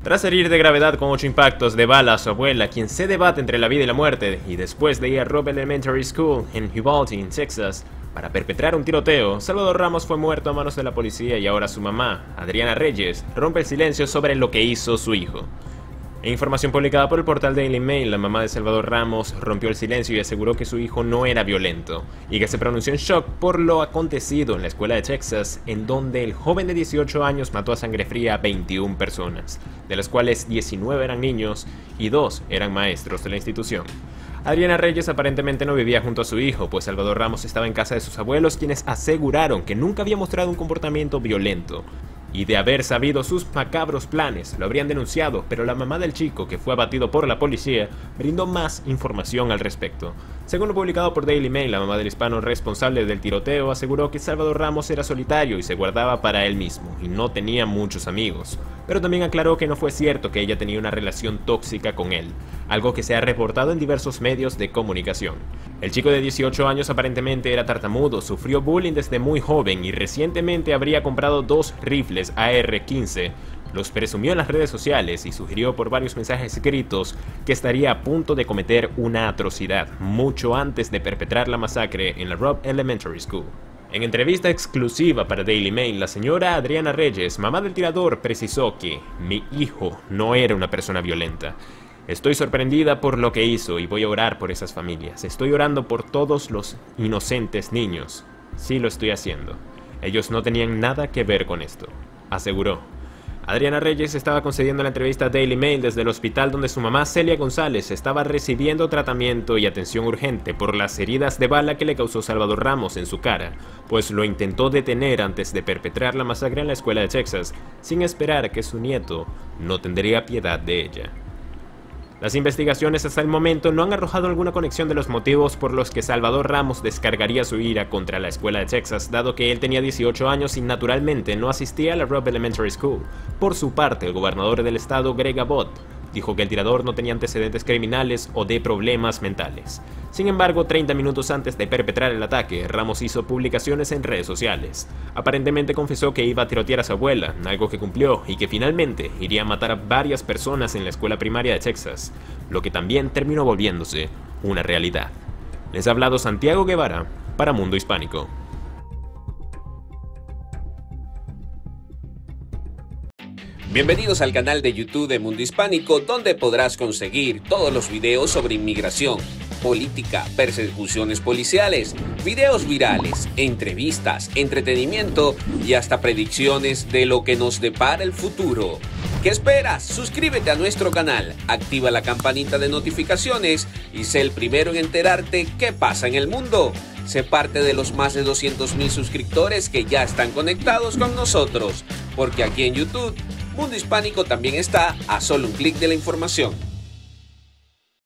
Tras herir de gravedad con 8 impactos de bala a su abuela, quien se debate entre la vida y la muerte, y después de ir a Robb Elementary School en Uvalde, en Texas, para perpetrar un tiroteo, Salvador Ramos fue muerto a manos de la policía y ahora su mamá, Adriana Reyes, rompe el silencio sobre lo que hizo su hijo. En información publicada por el portal Daily Mail, la mamá de Salvador Ramos rompió el silencio y aseguró que su hijo no era violento, y que se pronunció en shock por lo acontecido en la escuela de Texas, en donde el joven de 18 años mató a sangre fría a 21 personas, de las cuales 19 eran niños y 2 eran maestros de la institución. Adriana Reyes aparentemente no vivía junto a su hijo, pues Salvador Ramos estaba en casa de sus abuelos, quienes aseguraron que nunca había mostrado un comportamiento violento. Y de haber sabido sus macabros planes, lo habrían denunciado, pero la mamá del chico, que fue abatido por la policía, brindó más información al respecto. Según lo publicado por Daily Mail, la mamá del hispano responsable del tiroteo aseguró que Salvador Ramos era solitario y se guardaba para él mismo, y no tenía muchos amigos. Pero también aclaró que no fue cierto que ella tenía una relación tóxica con él, algo que se ha reportado en diversos medios de comunicación. El chico de 18 años aparentemente era tartamudo, sufrió bullying desde muy joven y recientemente habría comprado 2 rifles AR-15, los presumió en las redes sociales y sugirió por varios mensajes escritos que estaría a punto de cometer una atrocidad mucho antes de perpetrar la masacre en la Robb Elementary School. En entrevista exclusiva para Daily Mail, la señora Adriana Reyes, mamá del tirador, precisó que mi hijo no era una persona violenta. Estoy sorprendida por lo que hizo y voy a orar por esas familias. Estoy orando por todos los inocentes niños. Sí lo estoy haciendo. Ellos no tenían nada que ver con esto, aseguró. Adriana Reyes estaba concediendo la entrevista a Daily Mail desde el hospital donde su mamá Celia González estaba recibiendo tratamiento y atención urgente por las heridas de bala que le causó Salvador Ramos en su cara, pues lo intentó detener antes de perpetrar la masacre en la escuela de Texas, sin esperar que su nieto no tendría piedad de ella. Las investigaciones hasta el momento no han arrojado alguna conexión de los motivos por los que Salvador Ramos descargaría su ira contra la escuela de Texas, dado que él tenía 18 años y naturalmente no asistía a la Robb Elementary School. Por su parte, el gobernador del estado, Greg Abbott, dijo que el tirador no tenía antecedentes criminales o de problemas mentales. Sin embargo, 30 minutos antes de perpetrar el ataque, Ramos hizo publicaciones en redes sociales. Aparentemente confesó que iba a tirotear a su abuela, algo que cumplió, y que finalmente iría a matar a varias personas en la escuela primaria de Texas, lo que también terminó volviéndose una realidad. Les ha hablado Santiago Guevara para Mundo Hispánico. Bienvenidos al canal de YouTube de Mundo Hispánico, donde podrás conseguir todos los videos sobre inmigración, política, persecuciones policiales, videos virales, entrevistas, entretenimiento y hasta predicciones de lo que nos depara el futuro. ¿Qué esperas? Suscríbete a nuestro canal, activa la campanita de notificaciones y sé el primero en enterarte qué pasa en el mundo. Sé parte de los más de 200,000 suscriptores que ya están conectados con nosotros, porque aquí en YouTube, Mundo Hispánico también está a solo un clic de la información.